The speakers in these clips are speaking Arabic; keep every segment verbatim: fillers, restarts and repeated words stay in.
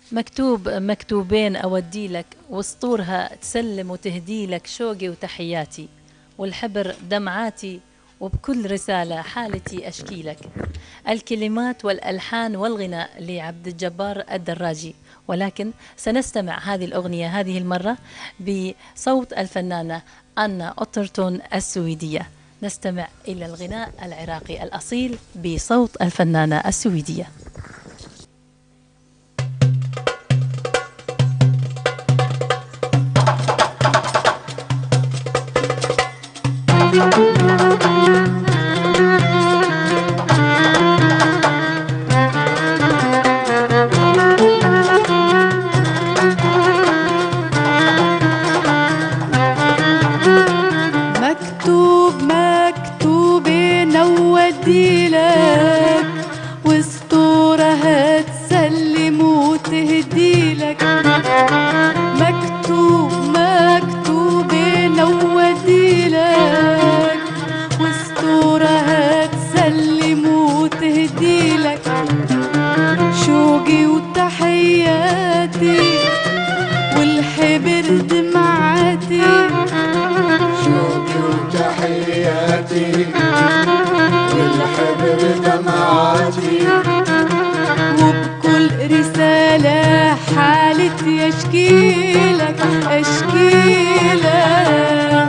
مكتوب مكتوبين أودي لك، وسطورها تسلم وتهدي لك شوقي وتحياتي، والحبر دمعاتي، وبكل رسالة حالتي أشكي لك. الكلمات والألحان والغناء لعبد الجبار الدراجي، ولكن سنستمع هذه الأغنية هذه المرة بصوت الفنانة أنا أوترتون السويدية. نستمع إلى الغناء العراقي الأصيل بصوت الفنانة السويدية. مكتوب مكتوب نودي لك، وسطورة هتسلم وتهدي لك. مكتوب مكتوب نودي لك، وسطورة هتسلم وتهدي لك. شوقي وتحياتي والحبر دمعاتي، شوقي وتحياتي والحبر دمعاتي، وبكل رسالة حالتي أشكيلك أشكيلك.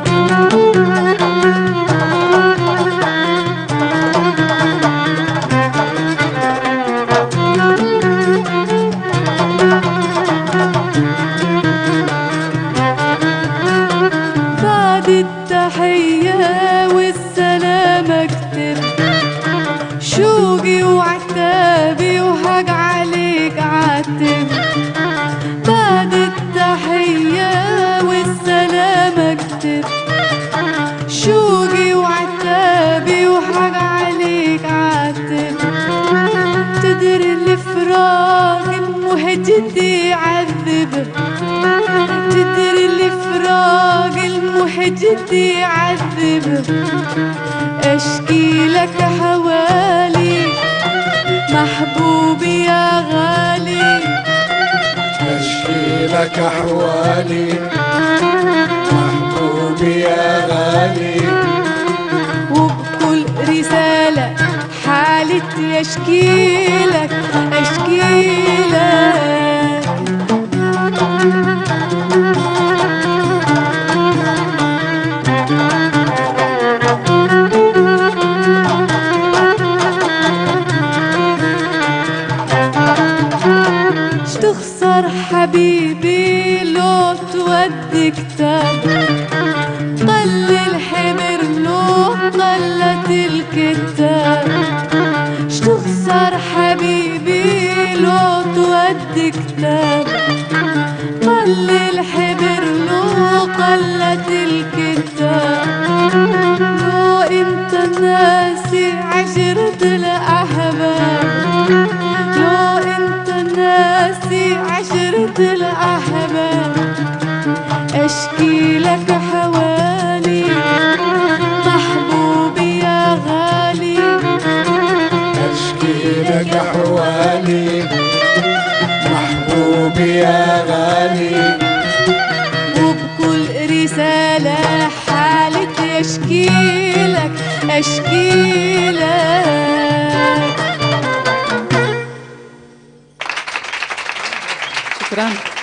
بعد التحية والسلامة اكتب شوقي وعتابي وحق عليك عاتب. بعد التحية والسلامة اكتب شوقي وعتابي وحق عليك عاتب. تدري الفراق المهجد يعذب، تدري الفراق المهجد يعذب. اشكي لك حوالي محبوبي يا غالي، اشكي لك احوالي محبوبي يا غالي. وبكل رسالة حالتي اشكي لك اشكي لك. تخسر حبيبي لو تودي كتاب، قل الحمر لو قلت الكتاب. تخسر حبيبي لو تودي كتاب، قل الحبر لو قلت الكتاب. لو انت ناسي عشرة الأحباب، لو انت ناسي عشرة الأحباب. اشكي لك حوالي محبوبي يا غالي، اشكي لك احوالي محبوبي يا غالي. وبكل رسالة حالتي اشكي لك اشكي لك. شكرا.